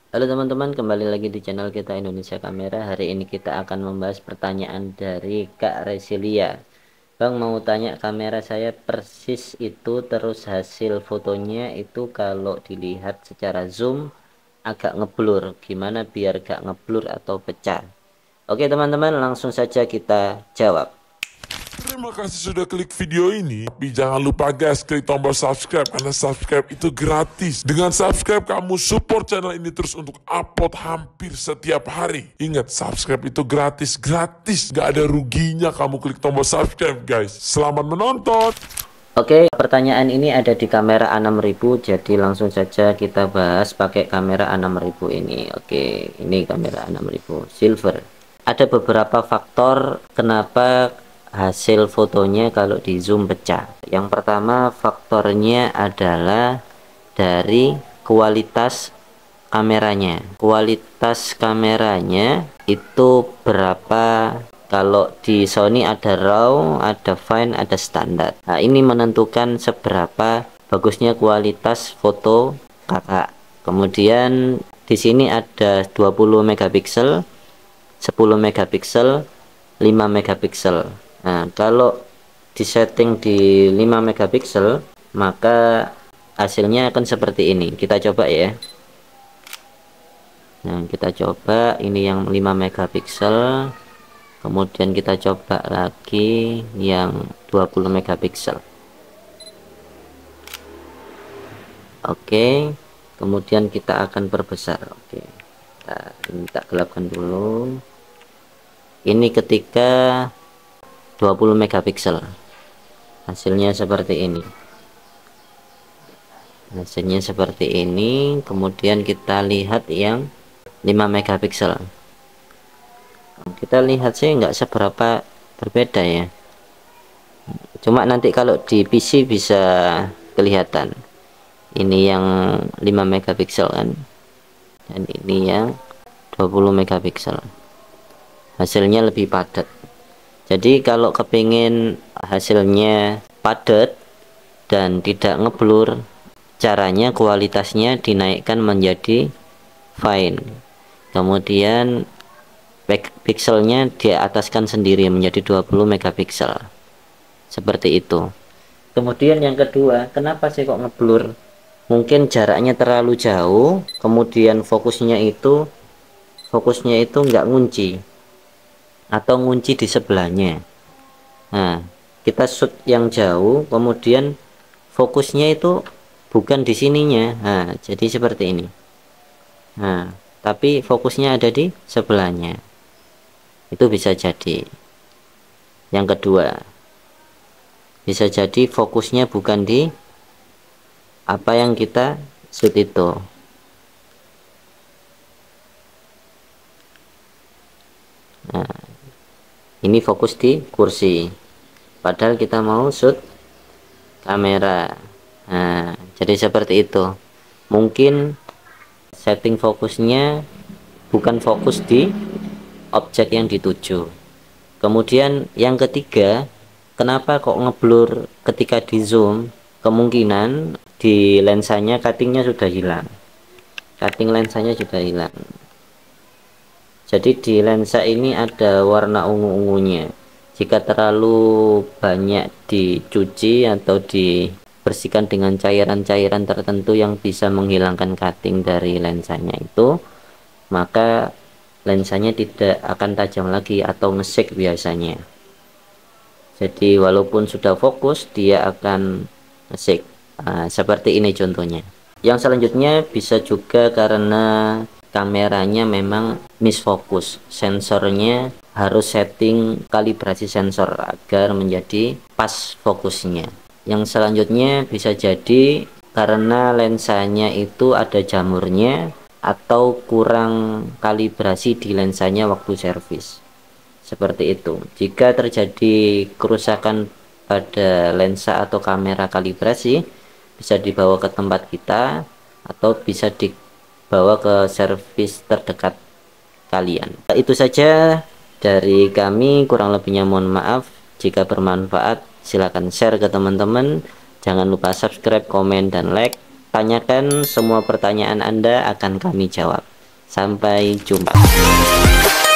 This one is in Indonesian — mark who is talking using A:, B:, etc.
A: Halo teman-teman, kembali lagi di channel kita Indonesia Kamera. Hari ini kita akan membahas pertanyaan dari Kak Resilia. Bang, mau tanya, kamera saya persis itu, terus hasil fotonya itu kalau dilihat secara zoom agak ngeblur. Gimana biar gak ngeblur atau pecah? Oke teman-teman, langsung saja kita jawab.
B: Terima kasih sudah klik video ini. Tapi jangan lupa guys, klik tombol subscribe karena subscribe itu gratis. Dengan subscribe kamu support channel ini terus untuk upload hampir setiap hari. Ingat, subscribe itu gratis, gratis. Gak ada ruginya kamu klik tombol subscribe guys. Selamat menonton.
A: Oke, pertanyaan ini ada di kamera A6000, jadi langsung saja kita bahas pakai kamera A6000 ini. Oke, ini kamera A6000 silver. Ada beberapa faktor kenapa hasil fotonya kalau di zoom pecah. Yang pertama, faktornya adalah dari kualitas kameranya. Kualitas kameranya itu berapa? Kalau di Sony ada RAW, ada Fine, ada standar. Nah, ini menentukan seberapa bagusnya kualitas foto kakak. Kemudian di sini ada 20 megapiksel, 10 megapiksel, 5 megapiksel. Nah, kalau disetting di 5 megapiksel, maka hasilnya akan seperti ini. Kita coba ya. Nah, kita coba ini yang 5 megapiksel. Kemudian kita coba lagi yang 20 megapiksel. Oke, kemudian kita akan perbesar. Oke, ini tak gelapkan dulu. Ini ketika 20 megapiksel, hasilnya seperti ini. Kemudian kita lihat yang 5 megapiksel. Kita lihat sih nggak seberapa berbeda ya, cuma nanti kalau di PC bisa kelihatan. Ini yang 5 megapiksel kan, dan ini yang 20 megapiksel, hasilnya lebih padat. Jadi kalau kepingin hasilnya padat dan tidak ngeblur, caranya kualitasnya dinaikkan menjadi fine, kemudian pikselnya diataskan sendiri menjadi 20 megapiksel, seperti itu. Kemudian yang kedua, kenapa sih kok ngeblur? Mungkin jaraknya terlalu jauh, kemudian fokusnya itu nggak ngunci atau ngunci di sebelahnya. Nah, kita shoot yang jauh, kemudian fokusnya itu bukan di sininya. Nah, jadi seperti ini. Nah, tapi fokusnya ada di sebelahnya. Itu bisa jadi. Yang kedua, bisa jadi fokusnya bukan di apa yang kita shoot itu. Nah, ini fokus di kursi, padahal kita mau shoot kamera. Nah, jadi seperti itu. Mungkin setting fokusnya bukan fokus di objek yang dituju. Kemudian yang ketiga, kenapa kok ngeblur ketika di zoom? Kemungkinan di lensanya cuttingnya sudah hilang, cutting lensanya sudah hilang. Jadi di lensa ini ada warna ungu-ungunya. Jika terlalu banyak dicuci atau dibersihkan dengan cairan-cairan tertentu yang bisa menghilangkan cutting dari lensanya itu, maka lensanya tidak akan tajam lagi atau nge-shake biasanya. Jadi walaupun sudah fokus, dia akan nge-shake. Nah, seperti ini contohnya. Yang selanjutnya bisa juga karena kameranya memang misfokus, sensornya harus setting kalibrasi sensor agar menjadi pas fokusnya. Yang selanjutnya bisa jadi karena lensanya itu ada jamurnya atau kurang kalibrasi di lensanya waktu servis, seperti itu. Jika terjadi kerusakan pada lensa atau kamera kalibrasi, bisa dibawa ke tempat kita atau bisa dibawa ke servis terdekat kalian. Itu saja dari kami, kurang lebihnya mohon maaf. Jika bermanfaat silahkan share ke teman-teman. Jangan lupa subscribe, komen, dan like. Tanyakan semua pertanyaan Anda, akan kami jawab. Sampai jumpa.